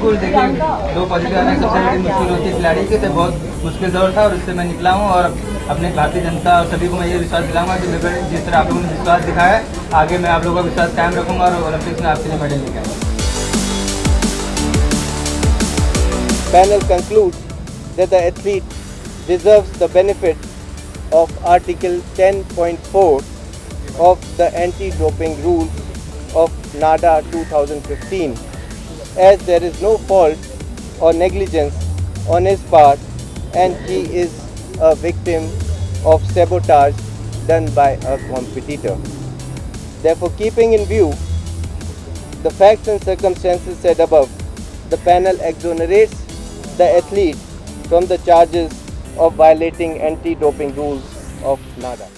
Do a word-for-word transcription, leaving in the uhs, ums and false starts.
बिल्कुल देखिए, दो पॉजिटिव आने सबसे बड़ी मुश्किल होती है खिलाड़ी की, तो बहुत मुश्किल दौर था और उससे मैं निकला हूँ। और अपने भारतीय जनता और सभी को मैं ये विश्वास दिलाऊंगा कि मेरे जिस तरह आप लोगों ने विश्वास दिखाया है, आगे मैं आप लोगों का विश्वास कायम रखूँगा और ओलंपिक्स में आपके लिए मेडल लेकर आऊँगा। Panel concludes that the athlete deserves the benefit of Article ten point four of the anti-doping rules of NADA two thousand fifteen, as there is no fault or negligence on his part and he is a victim of sabotage done by a competitor. Therefore, keeping in view the facts and circumstances said above, the panel exonerates the athlete from the charges of violating anti-doping rules of NADA.